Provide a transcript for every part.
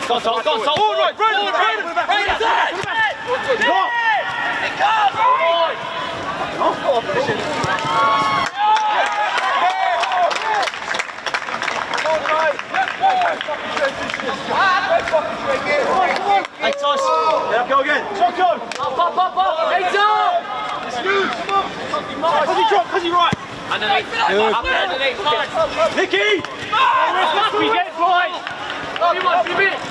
Go on, Sol. All right, Brandon. Hey, Tosh. Yeah, go again. Choco. Up. Hey, Tom. It's good. Come on. How's he drop? How's he right? Underneath. Up there, underneath. Nicky. We get it, boys. Come on, give it.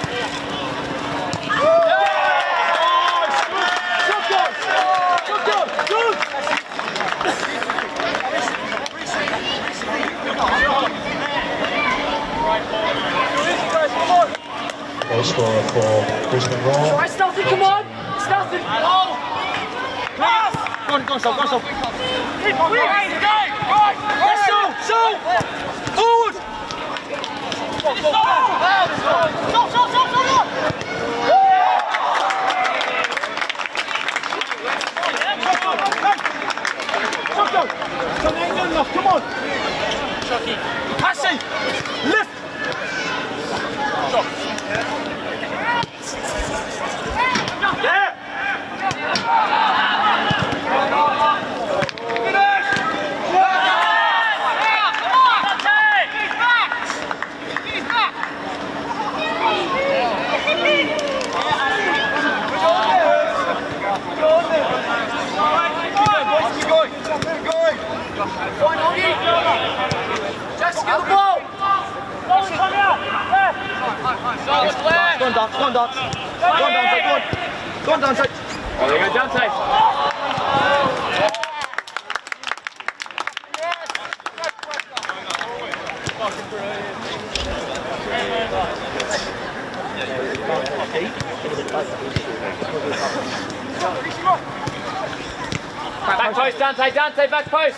Goal scorer for Brisbane Roar. Try Stelton, come on! Stelton! Oh! Pass! Go on, Sol. Yes, Sol! Forward! Go! Come on! Chucky! Passing! Lift! Yeah! Just get the ball! Go on, Dance. Go on, Dante. There you go, Dante. Back post, Dante, back post.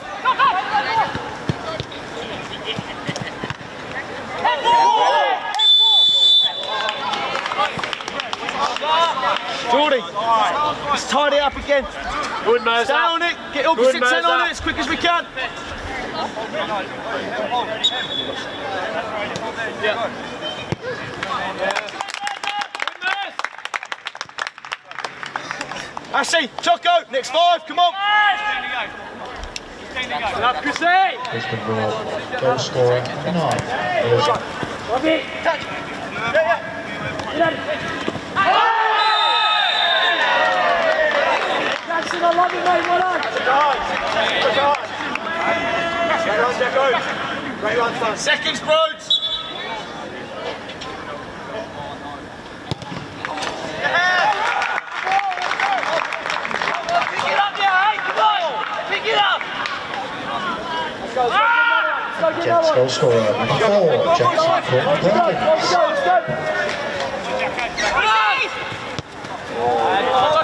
Jordy, let's tidy it up again. Good, Merz. Stay on it, get all 6 10 on it as quick as we can. Yeah. Ashley, Choco, next 5, come on. Brisbane Roar goal scorer for 9. Jackson, I love you, mate, well done! Great run, son. Seconds, Broads. Pick it up now, hey, come on! Pick it up! Jets goal scorer number 4, Jackson Perkins. Go!